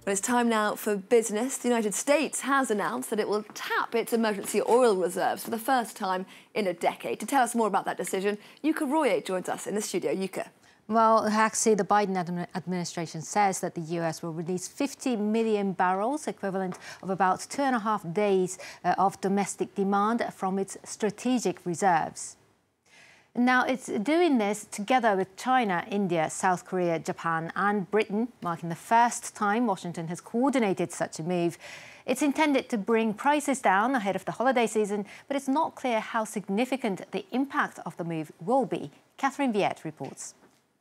Well, it's time now for business. The United States has announced that it will tap its emergency oil reserves for the first time in a decade. To tell us more about that decision, Yuka Roye joins us in the studio. Yuka. Well, actually, the Biden administration says that the US will release 50 million barrels, equivalent of about 2.5 days of domestic demand from its strategic reserves. Now, it's doing this together with China, India, South Korea, Japan and Britain, marking the first time Washington has coordinated such a move. It's intended to bring prices down ahead of the holiday season, but it's not clear how significant the impact of the move will be. Catherine Viette reports.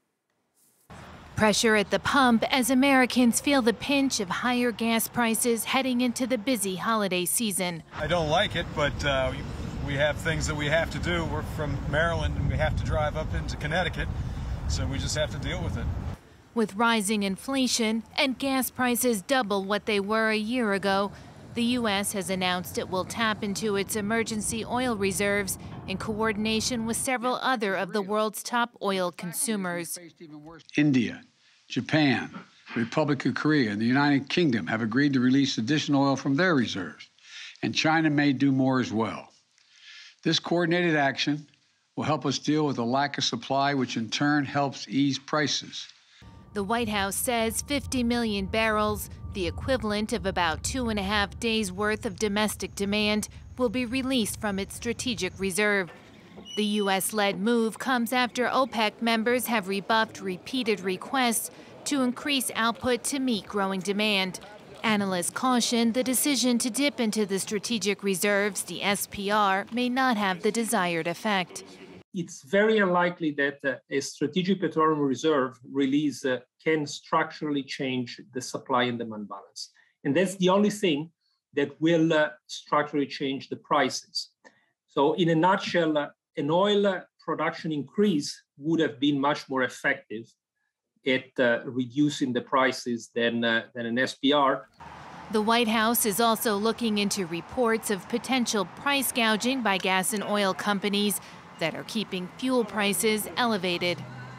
Pressure at the pump as Americans feel the pinch of higher gas prices heading into the busy holiday season. I don't like it, but we have things that we have to do. We're from Maryland and we have to drive up into Connecticut, so we just have to deal with it. With rising inflation and gas prices double what they were a year ago, the U.S. has announced it will tap into its emergency oil reserves in coordination with several other of the world's top oil consumers. India, Japan, the Republic of Korea, and the United Kingdom have agreed to release additional oil from their reserves, and China may do more as well. This coordinated action will help us deal with the lack of supply, which in turn helps ease prices. The White House says 50 million barrels, the equivalent of about 2.5 days' worth of domestic demand, will be released from its strategic reserve. The U.S.-led move comes after OPEC members have rebuffed repeated requests to increase output to meet growing demand. Analysts caution the decision to dip into the strategic reserves, the SPR, may not have the desired effect. It's very unlikely that a strategic petroleum reserve release can structurally change the supply and demand balance. And that's the only thing that will structurally change the prices. So in a nutshell, an oil production increase would have been much more effective at reducing the prices than an SPR. The White House is also looking into reports of potential price gouging by gas and oil companies that are keeping fuel prices elevated.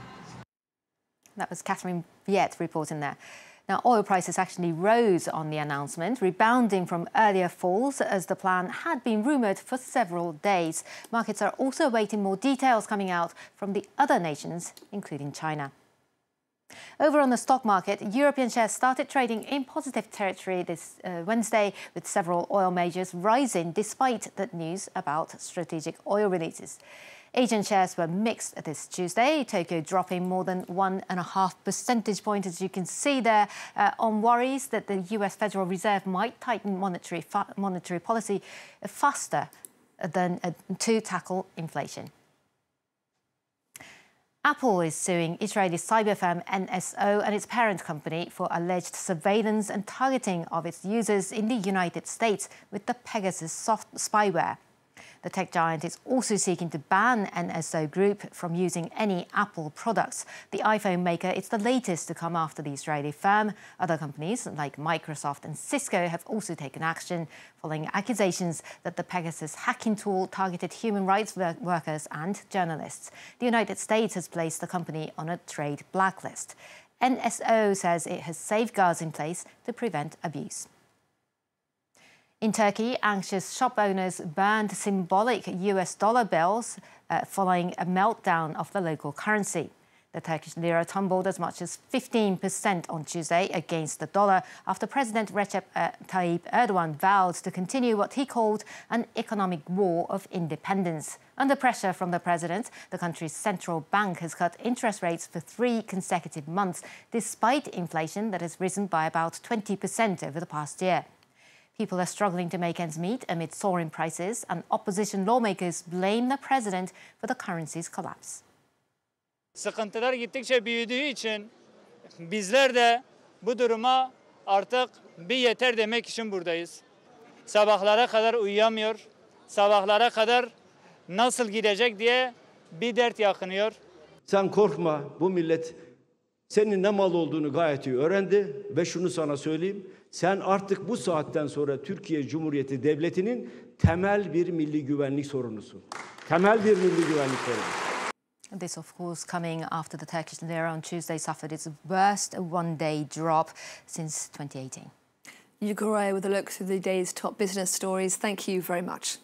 That was Catherine Viette reporting there. Now, oil prices actually rose on the announcement, rebounding from earlier falls as the plan had been rumoured for several days. Markets are also awaiting more details coming out from the other nations, including China. Over on the stock market, European shares started trading in positive territory this Wednesday, with several oil majors rising despite the news about strategic oil releases. Asian shares were mixed this Tuesday, Tokyo dropping more than 1.5 percentage points, as you can see there, on worries that the US Federal Reserve might tighten monetary policy faster than to tackle inflation. Apple is suing Israeli cyber firm NSO and its parent company for alleged surveillance and targeting of its users in the United States with the Pegasus spyware. The tech giant is also seeking to ban NSO Group from using any Apple products. The iPhone maker is the latest to come after the Israeli firm. Other companies like Microsoft and Cisco have also taken action following accusations that the Pegasus hacking tool targeted human rights workers and journalists. The United States has placed the company on a trade blacklist. NSO says it has safeguards in place to prevent abuse. In Turkey, anxious shop owners burned symbolic US dollar bills following a meltdown of the local currency. The Turkish lira tumbled as much as 15% on Tuesday against the dollar after President Recep Tayyip Erdogan vowed to continue what he called an economic war of independence. Under pressure from the president, the country's central bank has cut interest rates for 3 consecutive months, despite inflation that has risen by about 20% over the past year. People are struggling to make ends meet amid soaring prices, and opposition lawmakers blame the president for the currency's collapse. Sıkıntılar gittikçe büyüdüğü için bizler de bu duruma artık bir yeter demek için buradayız. Sabahlara kadar uyuyamıyor, sabahlara kadar nasıl gidecek diye bir dert yakınıyor. Sen korkma, bu millet senin ne mal olduğunu gayet iyi öğrendi ve şunu sana söyleyeyim. Sen artık bu saatten sonra Türkiye Cumhuriyeti Devleti'nin temel bir milli güvenlik sorunusun. Temel bir milli güvenlik sorunusun. This, of course, coming after the Turkish lira on Tuesday suffered its worst one-day drop since 2018. Yuka Roya with a look through the day's top business stories. Thank you very much.